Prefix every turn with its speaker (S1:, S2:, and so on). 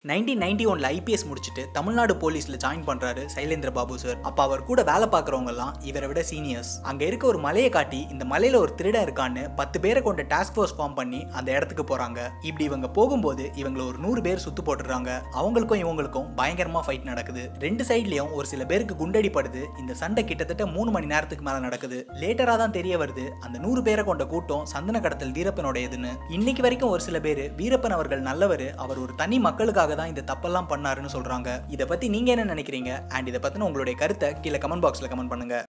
S1: 1991 IPS முடிச்சுட்டு தமிழ்நாடு போலீஸ்ல join பண்றாரு சைலேந்திர பாபு சார். அப்ப அவர் கூட வேலை பார்க்கறவங்க எல்லாம் இவரை விட சீனியர்ஸ். அங்க இருக்க ஒரு மலையை காட்டி இந்த மலையில ஒரு திருடன் இருக்கான்னு 10 பேரை கொண்ட டாஸ்க் ஃபோர்ஸ் ஃபார்ம் பண்ணி அந்த இடத்துக்கு போறாங்க. இப்படி இவங்க போகும்போது இவங்களை ஒரு 100 பேர் சுத்து போட்டுறாங்க. அவங்களுக்கும் இவங்களுக்கும் பயங்கரமா ஃபைட் நடக்குது. ரெண்டு சைட்லயும் ஒரு சில பேருக்கு குண்டடிப்படுது. இந்த சண்டை கிட்டத்தட்ட 3 மணி நேரத்துக்கு மேல நடக்குது. லேட்டரா தான் தெரிய வருது அந்த 100 பேரை கொண்ட கூட்டம் சந்தன கடத்தல் வீரப்பனோடையதுன்னு. இன்னைக்கு வரைக்கும் ஒரு சில பேர் வீரப்பன் அவர்கள் நல்லவர், அவர் ஒரு தனி மக்களுக்காக தான் இந்த தப்பெல்லாம் பண்ணாருன்னு சொல்றாங்க. இதை பத்தி நீங்க என்ன நினைக்கிறீங்க? அண்ட் இதை பத்தின உங்களுடைய கருத்தை கீழே கமெண்ட் பாக்ஸ்ல கமெண்ட் பண்ணுங்க.